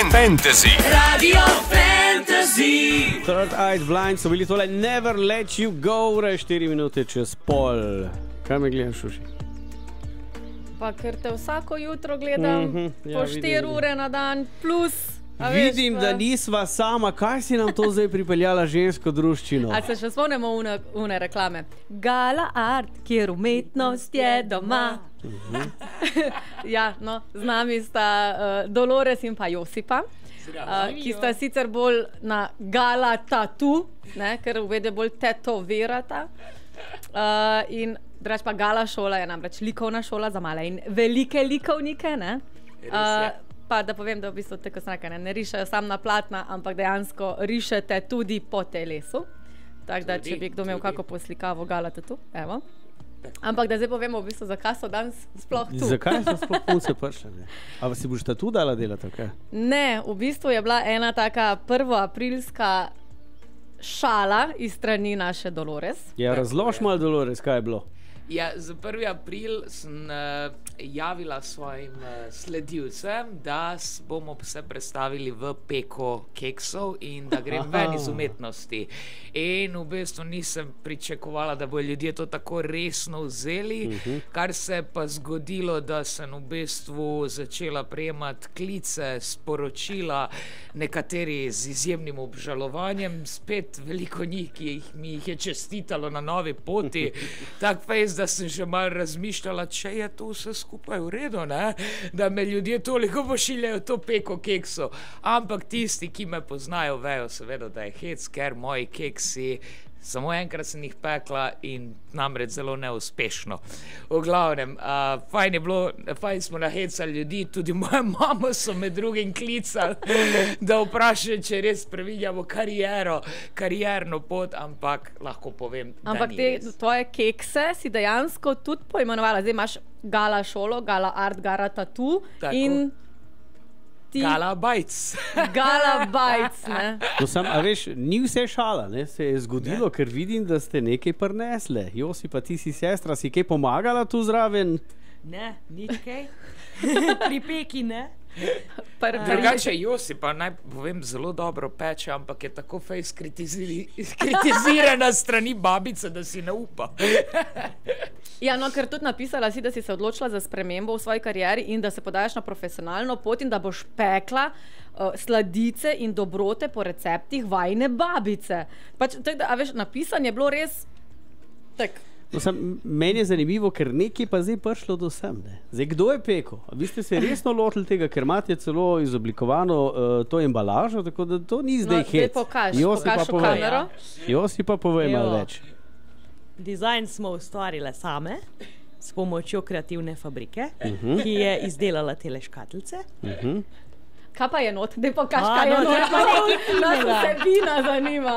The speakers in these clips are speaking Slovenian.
Fantasy. Radio Fantasy. Third Eyed Blind so bili tole Never Let You Go, 4 minute čez pol. Kaj me gledaš, Šuši? Pa ker te vsako jutro gledam po 4 ure na dan plus. Vidim, da nisva sama. Kaj si nam to zdaj pripeljala žensko druščino? A se še spomnimo une reklame? Gala Art, kjer umetnost je doma. Ja, no, z nami sta Dolores in pa Josipa, ki sta sicer bolj na Gala Tattoo, ne, ker uvede bolj tetovirata. In drugače pa Gala šola je namreč likovna šola za male in velike likovnike, ne? Pa da povem, da v bistvu tako snaka ne rišejo sam na platna, ampak dejansko rišete tudi po telesu. Tako da, če bi kdo imel kako poslikavo Gala Tattoo, evo. Ampak da zdaj povemo v bistvu, zakaj so danes sploh tu. Zakaj so sploh punce prišle? A si boš tatu dala delati, kaj? Ne, v bistvu je bila ena taka prvoaprilska šala iz strani naše Dolores. Ja, razlož malo, Dolores, kaj je bilo? Ja, za 1. april sem javila svojim sledilcem, da bomo se predstavili v peko keksov in da grem ven iz umetnosti. In v bistvu nisem pričakovala, da bodo ljudje to tako resno vzeli, kar se je pa zgodilo, da sem v bistvu začela prejemati klice, sporočila, nekateri z izjemnim obžalovanjem, spet veliko njih, ki mi jih je čestitalo na novi poti. Tak fejs, da sem že malo razmišljala, če je to vse skupaj v redu, ne? Da me ljudje toliko pošiljajo to peko keksov. Ampak tisti, ki me poznajo, vejo seveda, da je hec, ker moji keksi, samo enkrat sem jih pekla in namreč zelo neuspešno. V glavnem, fajn smo nahecali ljudi, tudi moja mama so med drugim klicali, da vprašajo, če res previdjamo karierno pot, ampak lahko povem, da ampak ni res. te tvoje kekse si dejansko tudi poimenovala. Zdaj imaš Gala šolo, Gala Art, Gala Tattoo in Gala Bites. Gala Bites, ne? To a veš, ni vse šala, ne? Se je zgodilo, ker vidim, da ste nekaj prinesle. Josi, pa ti si sestra, si kaj pomagala tu zraven? Ne, nič kaj. Pri peki ne. Drugače Josi pa naj povem zelo dobro peče, ampak je tako fejs kritizirana strani babice, da si ne upa. Ja, no, ker tudi napisala si, da si se odločila za spremembo v svoji karieri in da se podajaš na profesionalno pot in da boš pekla sladice in dobrote po receptih vajine babice. Pač, a veš, napisanje je bilo res tak. Meni je zanimivo, ker nekaj pa zdaj prišlo do sem. Ne? Zdaj, kdo je pekel? Vi ste se resno lotili tega, ker imate celo izoblikovano to embalažo, tako da to ni zdaj hec. Pokaž v kamero. Josi pa povej malo več. Dizajn smo ustvarile same s pomočjo kreativne fabrike, ki je izdelala tele škatlice. Kaj pa je not? Daj pokaž, kaj je not. Nas vsebina zanima.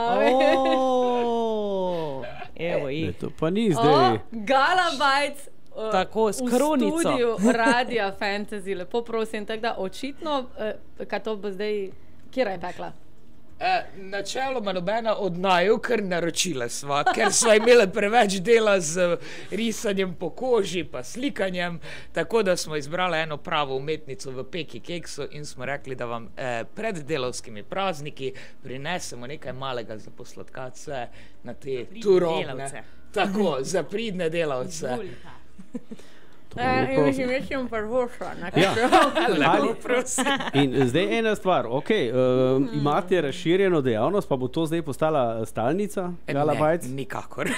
Evo jih. To pa ni zdaj. Gala Bites tako, s kronico. V studiu Radia Fantasy, lepo prosim. Tako da očitno, kaj to bo zdaj, kjera je pekla? Načeloma nobena od naju, ker naročila sva, ker sva imela preveč dela z risanjem po koži pa slikanjem, tako da smo izbrali eno pravo umetnico v peki keksu in smo rekli, da vam pred delavskimi prazniki prinesemo nekaj malega za posladkace na te turobne. Tako, za pridne delavce. In mislim prvoša. In zdaj ena stvar, imate razširjeno dejavnost, pa bo to zdaj postala stalnica Gala Bites? Ne, nikakor.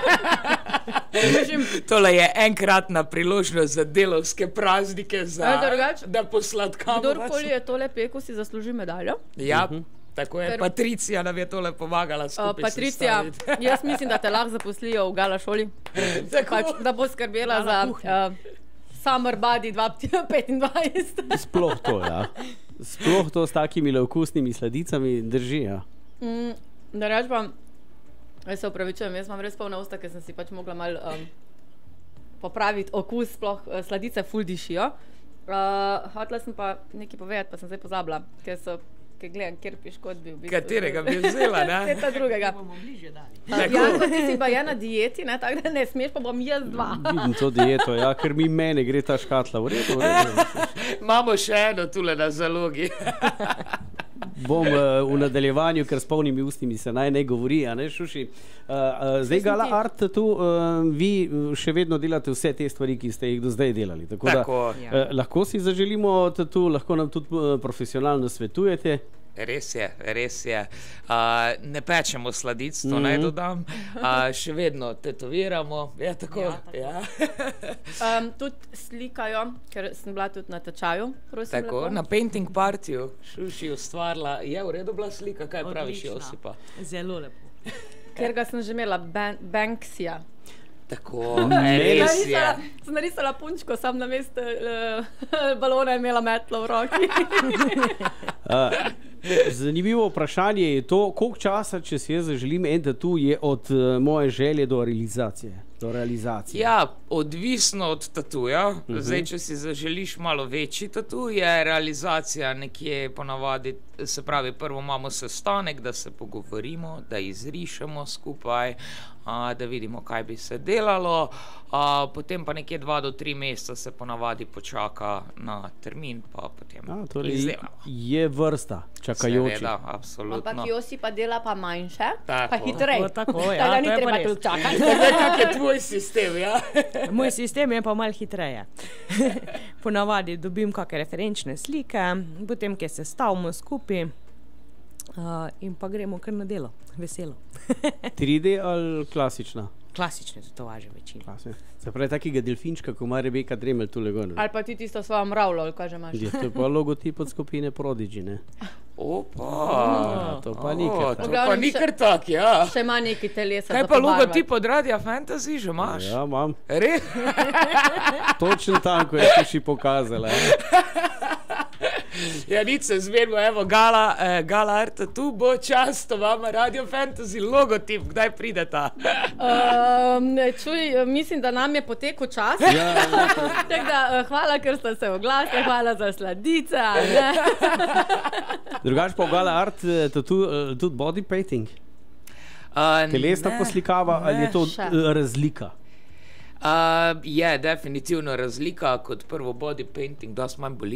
Tole je enkratna priložnost za delovske praznike, da posladkamo. Kdorkoli je tole pekel, si zasluži medaljo. Ja, tako je. Patricija nam je tole pomagala skupaj Patricija, jaz mislim, da te lahko zaposlijo v Gala šoli. Da bo skrbela za Summer Body 2025. Sploh to, ja. Sploh to s takimi okusnimi sladicami drži, ja. Da reč pa, jaz se upravičujem, jaz imam res polna usta, ker sem si pač mogla malo popraviti okus, sploh sladice ful dišijo. Hotela sem pa nekaj povedati, pa sem zdaj pozabila, ker so ki gledam, kjer piškot bi v bistvu. Katerega bi vzela, ne? Teta drugega. Bomo bližje dali. Janko, ti si pa je na dieti, ne, tako da ne smeš, pa bom jaz 2. Vidim to dieto, ja, ker mene gre ta škatla. V redu, v redu. Imamo še eno tule na zalogi. Bom v nadaljevanju, ker s polnimi ustnimi se naj ne govori, a ne, Šuši. Zdaj, Gala Art, tu vi še vedno delate vse te stvari, ki ste jih do zdaj delali. Tako. Da, lahko si zaželimo tu, lahko nam tudi profesionalno svetujete. Res je, res je. Ne pečemo sladic, to naj dodam. Še vedno tetoviramo. Je tako? Ja. Tudi slikajo, ker sem bila tudi na tečaju. Tako, na painting partiju Šuši ustvarila. Je v redu bila slika, kaj praviš, Josipa? Zelo lepo. Ker ga sem že imela, Banksija. Tako, res je. Sem narisala punčko, sam na mesto balona imela metlo v roki. Zanimivo vprašanje je to, koliko časa, če si jaz zaželim en tatu, je od moje želje do realizacije. Ja, odvisno od tatuja. Zdaj, če si zaželiš malo večji tatu, je realizacija nekje ponavadi, se pravi, prvo imamo sestanek, da se pogovorimo, da izrišemo skupaj, da vidimo, kaj bi se delalo, potem pa nekje 2 do 3 meseca se ponavadi počaka na termin, pa potem izdelamo. Je vrsta čakajoči. Seveda, absolutno. Ampak Josi pa dela pa manjše, tako, pa hitrej. Tako, ja, tako ni treba tu čakati. Kak je tvoj sistem, ja? Moj sistem je pa malo hitreje. Ponavadi dobim kakšne referenčne slike, potem, ki se stavimo skupaj in pa gremo kar na delo. Veselo. 3D ali klasična? Klasične tetovaže večino. Se pravi, takega delfinčka, ko ima Rebeka Dremelj tule gor. Ali pa ti tisto svojo mravljo, ali kaj že imaš. To je pa logotip od skupine Prodigy, ne? Opa, to pa nikar tak. To pa nikar tak, ja. Še ima neki telesa. Kaj pa logotip od Radia Fantasy že imaš? Ja, imam. Res? Točno tam, ko je Šuši pokazala. Ja, nič se zmenimo, evo, Gala Art, tu bo čas, to vama Radio Fantasy logotip, kdaj prideta? Čuj, mislim, da nam je potekel čas. Tako da, hvala, ker ste se oglasili, hvala za sladice. Drugač pa v Gala Art tudi body painting. Telesna poslikava ali je to razlika? Je definitivno razlika, kot prvo body painting dosti manj boli.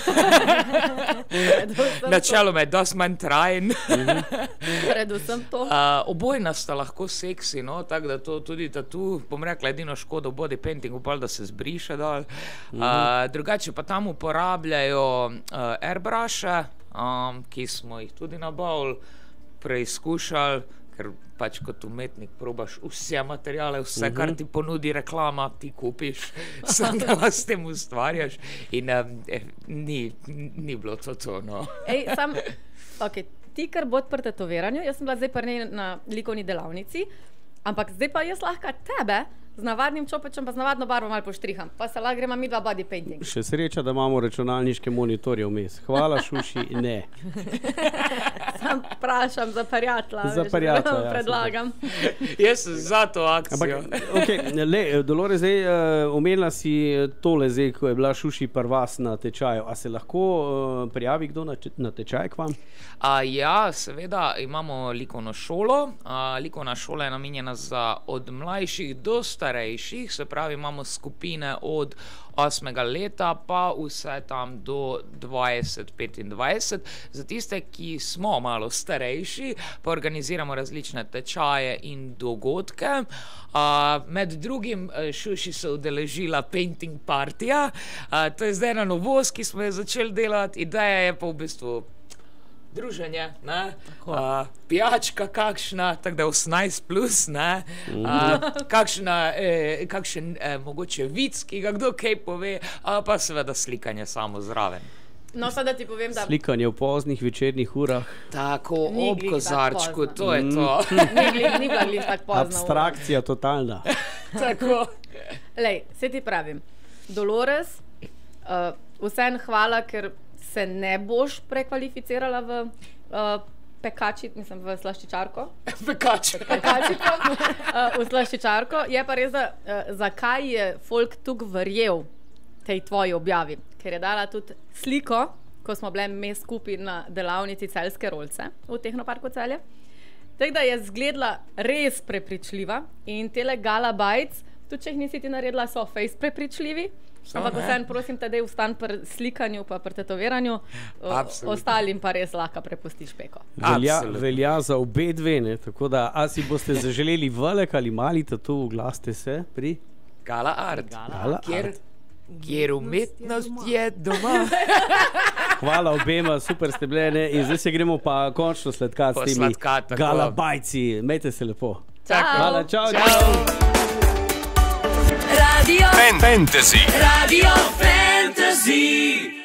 Načeloma je dosti manj trajen. Predvsem to. Obojna sta lahko seksi, no, tako da to tudi tatu, bom rekla, edino škodo v body paintingu, da se zbriše dol. Drugače pa tam uporabljajo airbrushe, ki smo jih tudi nabavili, preizkušali, ker pač kot umetnik probaš vse materijale, vse, kar ti ponudi reklama, ti kupiš, sam da vas s tem ustvarjaš in ni bilo to, no. Ej, sam, ok, ti kar bod pri tetoviranju, jaz sem bila zdaj pri na likovni delavnici, ampak zdaj pa jaz lahko tebe z navadnim čopečem pa z navadno barvo malo poštriham, pa se lahko gremo midva body painting. Še sreča, da imamo računalniške monitorje vmes. Hvala, Šuši, ne. Sam vprašam za prijatelja. Za prijatelja, ja. Predlagam. Jaz sem za to akcijo. Dolores, zdaj omenila si tole zdaj, ko je bila Šuši pri vas na tečaju. A se lahko prijavi kdo na tečaj k vam? Ja, seveda imamo likovno šolo. Likovna šola je namenjena za od mlajših do starejših, se pravi, imamo skupine od 8. leta pa vse tam do 20-25. Za tiste, ki smo malo starejši, pa organiziramo različne tečaje in dogodke. Med drugim Šuši se udeležila painting partija. To je zdaj ena novost, ki smo jo začeli delati. Ideja je pa v bistvu druženje, ne? Pijačka kakšna, tako da 18+, ne? Kakšen mogoče vic, ki ga kdo kaj pove, pa seveda slikanje samo zraven. No, sada ti povem, da... Slikanje v poznih večernih urah. Tako, ob kozarčku, to je to. Ni bila glih tako pozna. Abstrakcija totalna. Tako. Lej, se ti pravim, Dolores, vseeno hvala, ker se ne boš prekvalificirala v v slaščičarko. Pekačico. V slaščičarko. Je pa res, da zakaj je folk tukaj verjel tej tvoji objavi? Ker je dala tudi sliko ko smo bile mes skupaj na delavnici Celjske rolce v Tehnoparku Celje. Tako da je izgledala res prepričljiva in tele Gala Bites, tudi če jih nisi ti naredila, so face prepričljivi. Ampak vseeno prosim te, da vstan pri slikanju pa pri tetoviranju, ostalim pa res lahko prepustiš peko. Velja za obe dve, ne? Tako da, a si boste zaželeli velik ali mali tatu, oglasite se pri Gala Art. Gala Art. Kjer umetnost je doma. Hvala obema, super ste bile, ne? In zdaj se gremo pa končno sladkat s temi Gala Bajci. Imejte se lepo. Hvala, čau. Radio Fantasy. Radio Fantasy.